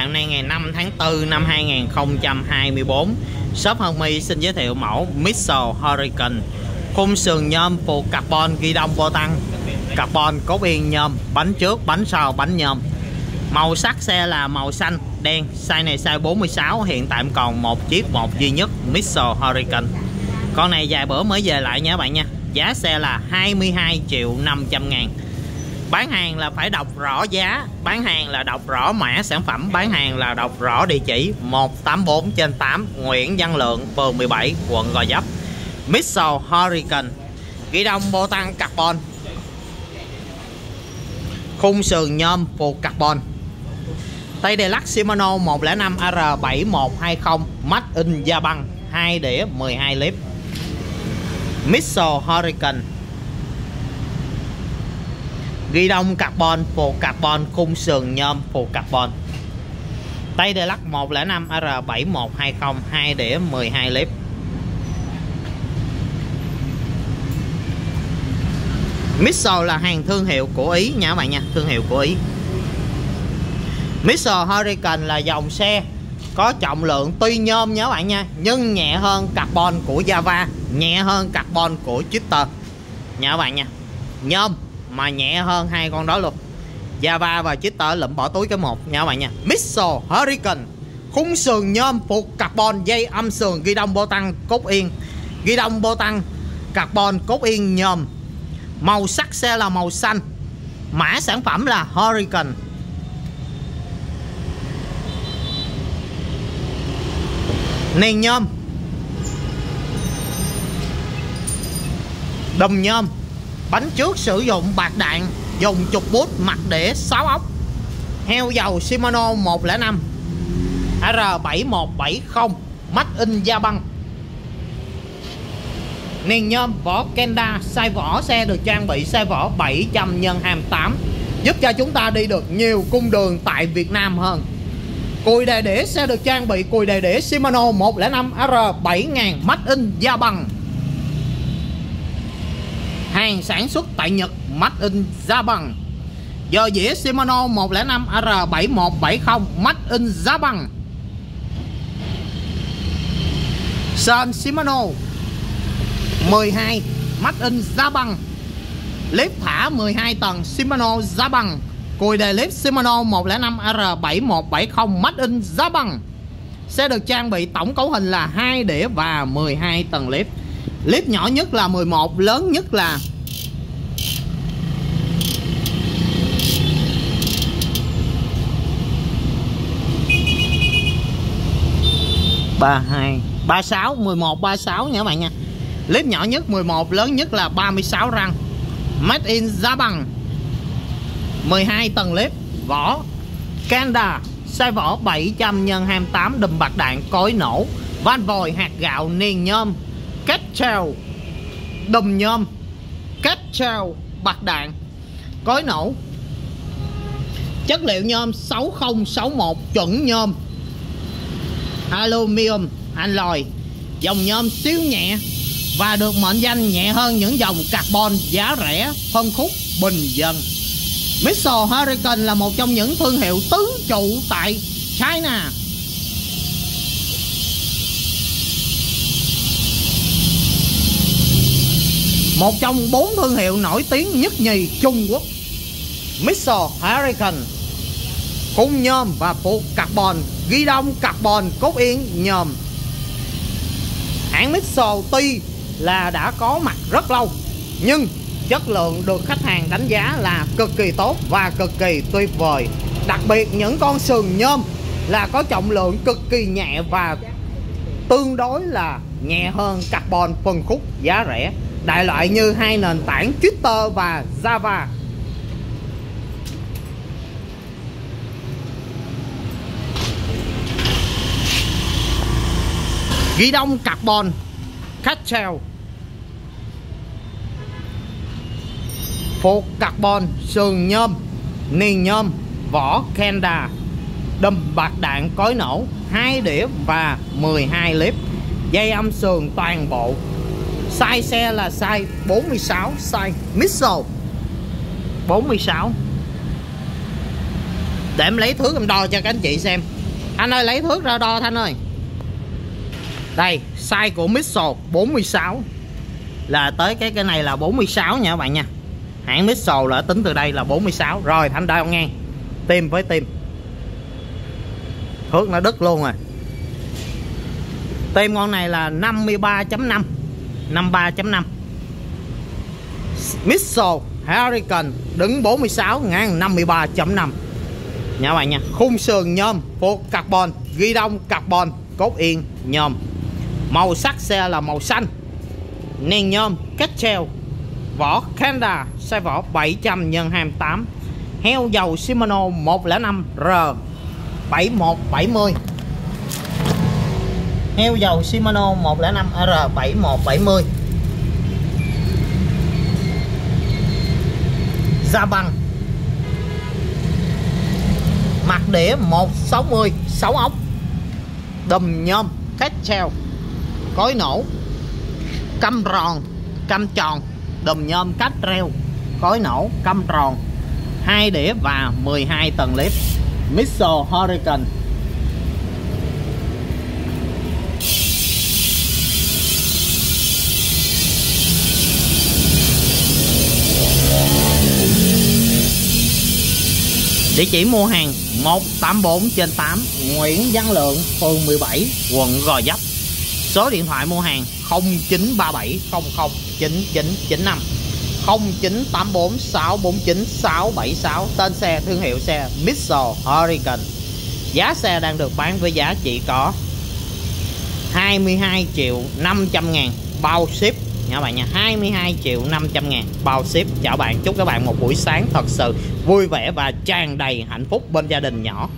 bạn, nay ngày 5 tháng 4 năm 2024. Shop Hermes xin giới thiệu mẫu Mitsubishi Hurricane. Khung sườn nhôm phụ carbon, ghi đông vô tăng, carbon cốt yên nhôm, bánh trước, bánh sau, bánh nhôm. Màu sắc xe là màu xanh, đen. Size này size 46, hiện tại còn một chiếc, một duy nhất Mitsubishi Hurricane. Con này vài bữa mới về lại nha các bạn nha. Giá xe là 22.500.000. Bán hàng là phải đọc rõ giá, bán hàng là đọc rõ mã sản phẩm, bán hàng là đọc rõ địa chỉ 184/8 Nguyễn Văn Lượng, phường 17, quận Gò Vấp. Mitsubishi Hurricane, ghi đông bô tăng carbon, khung sườn nhôm phụ carbon. Tay đề lắc Shimano 105 R7120, Made in Japan, 2 đĩa 12 clip. Mitsubishi Hurricane, ghi đông carbon, phụ carbon, khung sườn nhôm phụ carbon. Tay đề lắc 105 R7120, 2 đĩa 12 clip. Mitsubishi là hàng thương hiệu của Ý nha các bạn nha, thương hiệu của Ý. Mitsubishi Hurricane là dòng xe có trọng lượng tuy nhôm nha các bạn nha, nhưng nhẹ hơn carbon của Java, nhẹ hơn carbon của Twitter nha các bạn nha. Nhôm mà nhẹ hơn hai con đó luôn, Java và Twitter lụm bỏ túi cái một nha các bạn nha. Mitsubishi Hurricane, khung sườn nhôm phụ carbon, dây âm sườn ghi đông bô tăng cốt yên, ghi đông bô tăng carbon cốt yên nhôm. Màu sắc xe là màu xanh, mã sản phẩm là Hurricane. Nền nhôm, đùm nhôm, bánh trước sử dụng bạc đạn, dùng trục bút, mặt đĩa 6 ốc. Heo dầu Shimano 105 R7170, Made in Japan. Nền nhôm vỏ Kenda, size vỏ xe được trang bị size vỏ 700x28, giúp cho chúng ta đi được nhiều cung đường tại Việt Nam hơn. Cùi đề đĩa xe được trang bị cùi đề đĩa Shimano 105 R7000, Made in Japan. Hàng sản xuất tại Nhật, Made in Japan. Giò dĩa Shimano 105 R7170, Made in Japan. Sên Shimano 12, Made in Japan. Clip thả 12 tầng Shimano Japan. Cùi đề clip Shimano 105 R7170, Made in Japan. Sẽ được trang bị tổng cấu hình là 2 đĩa và 12 tầng clip. Clip nhỏ nhất là 11, lớn nhất là 32, 36, 11, 36 nha các bạn nha. Clip nhỏ nhất 11, lớn nhất là 36 răng. Made in Japan. 12 tầng clip, vỏ Kenda, size vỏ 700x28, đùm bạc đạn, cối nổ, van vòi, hạt gạo, niền nhôm, kết treo, đùm nhôm, kết treo, bạc đạn, cối nổ. Chất liệu nhôm 6061, chuẩn nhôm, aluminum alloy. Dòng nhôm siêu nhẹ và được mệnh danh nhẹ hơn những dòng carbon giá rẻ, phân khúc bình dân. Mitsubishi Hurricane là một trong những thương hiệu tứ trụ tại China. Một trong 4 thương hiệu nổi tiếng nhất nhì Trung Quốc. Mitsubishi Hurricane, khung nhôm và phụ carbon, ghi đông carbon cốt yên nhôm. Hãng Mitsubishi tuy là đã có mặt rất lâu, nhưng chất lượng được khách hàng đánh giá là cực kỳ tốt và cực kỳ tuyệt vời. Đặc biệt những con sườn nhôm là có trọng lượng cực kỳ nhẹ và tương đối là nhẹ hơn carbon, phân khúc giá rẻ, đại loại như hai nền tảng Twitter và Java. Ghi đông carbon, Cattrell, phụ carbon, sườn nhôm, niền nhôm, vỏ Kenda, đùm bạc đạn, cối nổ, 2 đĩa và 12 clip. Dây âm sườn toàn bộ. Size xe là size 46, size Mitsubishi 46. Để em lấy thước em đo cho các anh chị xem. Thanh ơi lấy thước ra đo Thanh ơi. Đây size của Mitchell 46 là tới cái này là 46 nha các bạn nha. Hãng Mitchell là tính từ đây là 46. Rồi Thanh đo ngang tim với tim, thước nó đứt luôn rồi. Tim con này là 53.5 53.5. Mitchell Hurricane đứng 46 ngang 53.5 nha các bạn nha. Khung sườn nhôm phô carbon, ghi đông carbon, cốt yên nhôm. Màu sắc xe là màu xanh, nền nhôm kết treo, vỏ Canada, size vỏ 700 x 28, heo dầu Shimano 105 R7170. Heo dầu Shimano 105 R7170. Da băng, mặt đĩa 160 6 ốc, đùm nhôm kết treo, cối nổ, căm tròn căm tròn, đùm nhôm cách treo, cối nổ căm tròn, 2 đĩa và 12 tầng clip. Mitchell Hurricane. Địa chỉ mua hàng 184/8 Nguyễn Văn Lượng, phường 17, quận Gò Vấp. Số điện thoại mua hàng 0937 00 9995, 0984 649 676. Tên xe thương hiệu xe Mitchell Hurricane. Giá xe đang được bán với giá chỉ có 22.500.000 bao ship nha các bạn nha. 22.500.000 bao ship. Chào bạn, chúc các bạn một buổi sáng thật sự vui vẻ và tràn đầy hạnh phúc bên gia đình nhỏ.